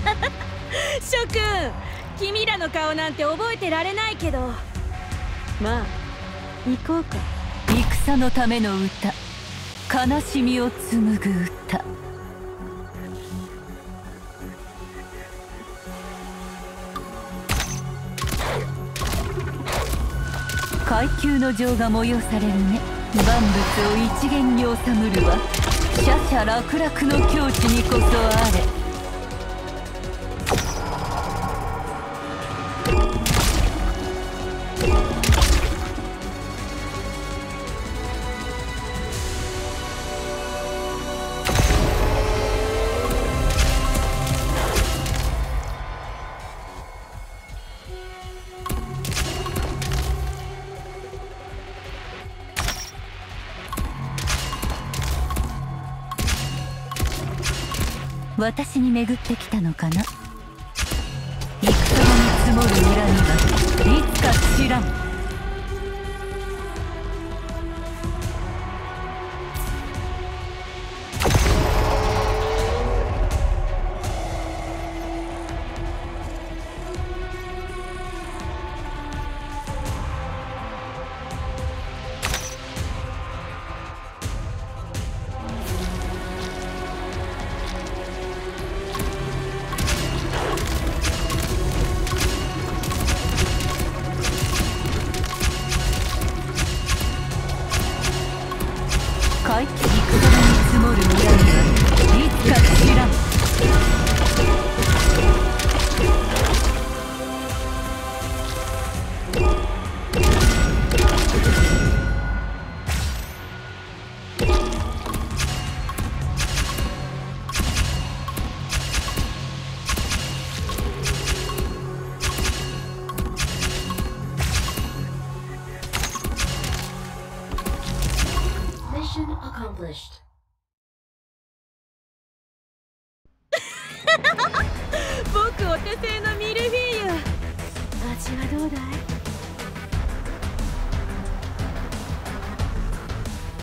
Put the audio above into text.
諸君、君らの顔なんて覚えてられないけど、まあ行こうか。 戦のための歌、悲しみを紡ぐ歌。階級の情が催されるね。万物を一元に収むるは奢々楽々の境地にこそあれ。私に巡ってきたのかな。戦場に積もる恨みはいつか知らん。戦場に積もる恨みはいつか知らん。 Mission accomplished. 僕お手製のミルフィーユ、味はどうだい？